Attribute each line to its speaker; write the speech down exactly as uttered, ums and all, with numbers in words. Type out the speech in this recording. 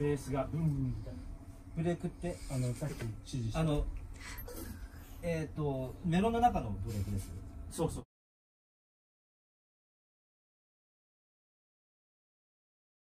Speaker 1: ベースがブンブンみたいな。ブレークってあのさっき指示したあのえっとメロの中のブレークです。そうそう。